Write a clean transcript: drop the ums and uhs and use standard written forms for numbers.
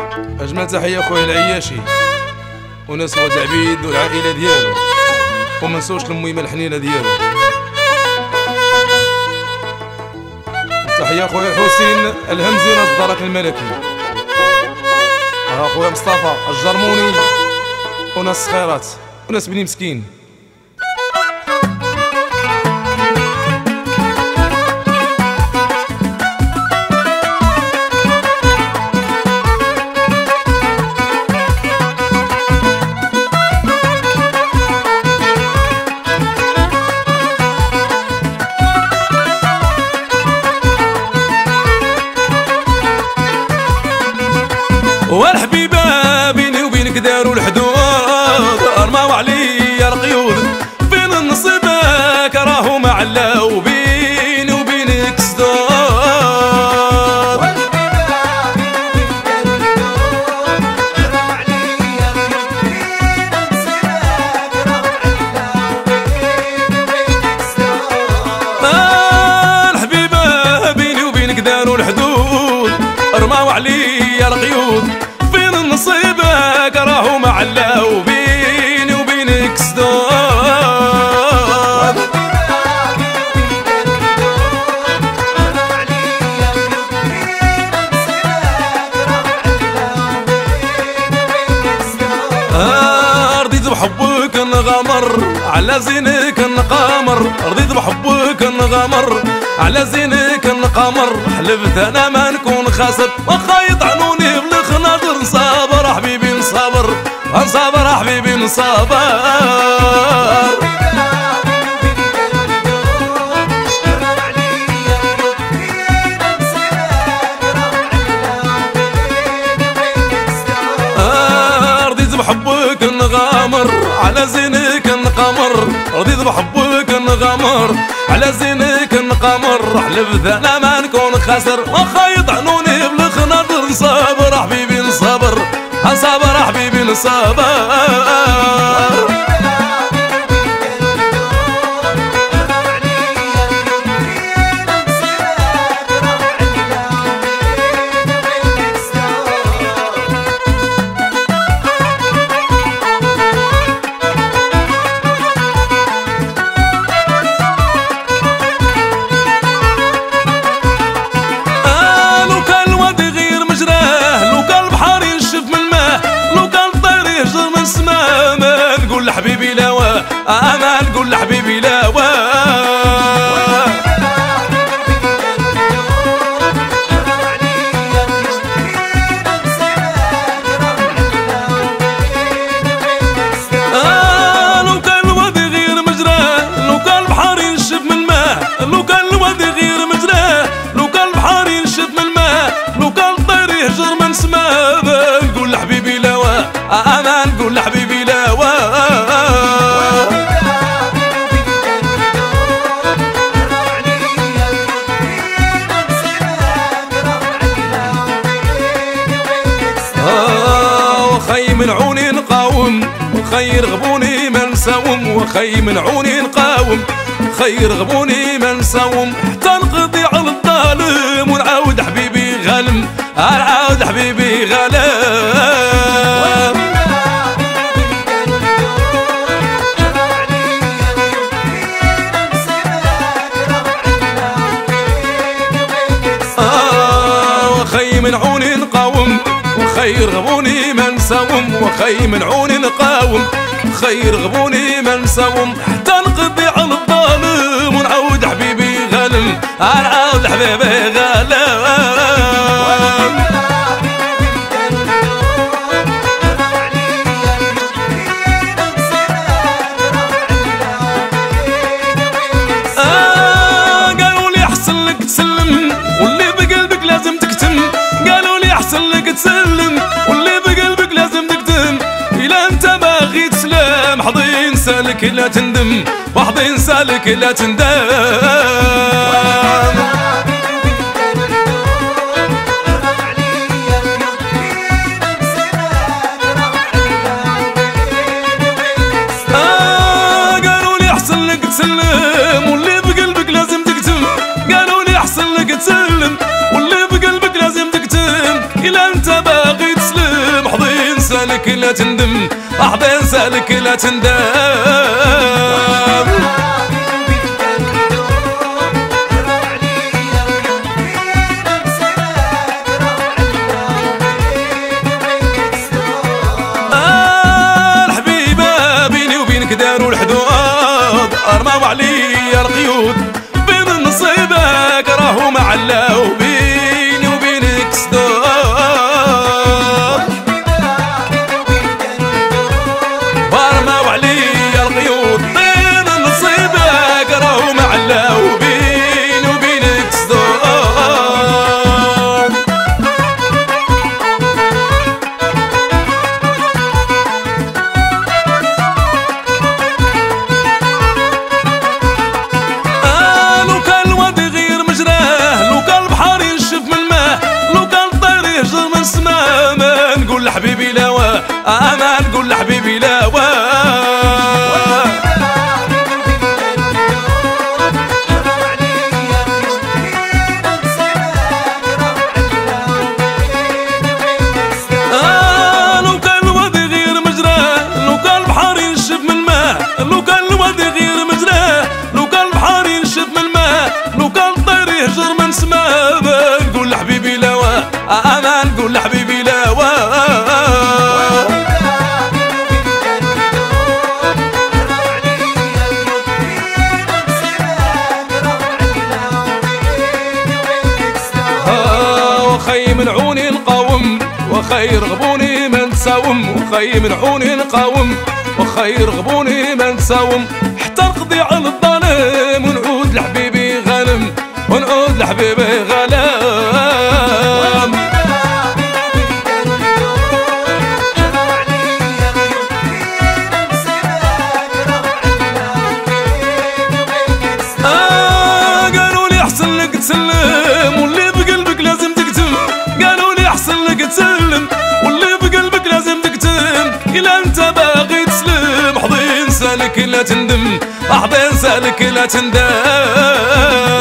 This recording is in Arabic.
أجمل تحية خويا العياشي وناس ولد عبيد والعائلة ديالو، ومنسوش لميمة الحنينة ديالو. تحية خويا الحسين الهمزي ناس الدرك الملكي، خويا مصطفى الجرموني وناس صخيرات وناس بني مسكين. والحبيبة بيني وبينك داروا الحدود، رماو عليا القيود بين النصيبك راهو معلاو بيني وبينك سدود. الحبيبة بيني وبينك داروا الحدود، رماو عليا القيود بين نصيبك راهو معلاو بيني وبينك سدود. رضيت بحبك نغامر على زينك نقامر، رضيت بحبك نغامر على زينك نقامر، حلفت انا ما نكون خاسر واخا يطعنوني بالخناطر، نصابر حبيبي نصابر نصابر حبيبي نصابر. رضيت بحبك نغامر على زينك نقامر، رضيت بحبك نغامر على زينك نقامر، حلفت انا ما نكون خاسر واخا يطعنوني بالخناطر، نصابر حبيبي نصابر نصابر حبيبي نصابر. حبيبي لا ما نقول لحبيبي لا لو كان الوادي غير مجراه، لو كان البحر ينشف من الماء، لو كان الوادي غير مجراه، لو كان البحر ينشف من الماء، لو كان الطير يهجر من سماه، نقول لحبيبي لا ما نقول لحبيبي لا وخي من عوني نقاوم وخي يرغبوني ما نساوم، وخي من عوني نقاوم خي يرغبوني ما نساوم، حتى نقضي على الظالم ونعاود حبيبي غالم، نعاود حبيبي غالم. وخي من عوني نقاوم وخي يرغبوني ما نساوم، وخي من عوني نقاوم خي يرغبوني ما نساوم، حتى نقضي على الظالم ونعاود حبيبي غالم، نعاود حبيبي غالم. قالوا لي احسن لك تسلم واللي بقلبك لازم تكتم، قالوا لي احسن لك تسلم واللي بقلبك لازم تكتم، إلا انت باغي تسلم حظي نسالك لا تندم، وحظي نسالك لا تندم. قالوا لي احسن لك تسلم واللي بقلبك لازم تكتم، قالوا لي احسن لك تسلم واللي بقلبك لازم تكتم، إلا انت باغي تسلم لا تندم أحضن سالك لا تندم الحبيبة بيني وبينك داروا الحدود أرماو عليا القيود بين نصيبك راهو معلاو بيني وبينك سدود أرماو عليا القيود بين نصيبك راهو معلاو بيني وبينك سدود حبيبي لا ما نقول لحبيبي لا لو كان الواد يغير مجراه لو كان البحر ينشف من الماء لو كان الواد يغير مجراه لو كان البحر ينشف من الماء لو كان الطير يهجر من سماه ما نقول لحبيبي لا ما نقول لحبيبي لا وخي منعوني نقاوم وخي رغبوني ما نساوم وخي منعوني نقاوم وخي رغبوني ما نساوم حتى نقضي على الظالم ونعود لحبيبي غانم ونعود لحبيبي غلام قالوا لي احسن لك تسلم واللي بقلبك لازم تكتم قالوا لي احسن لك تسلم واللي بقلبك لازم تكتم إلا انت باغي تسلم حظي سالك لا تندم أحضن سالك لا تندم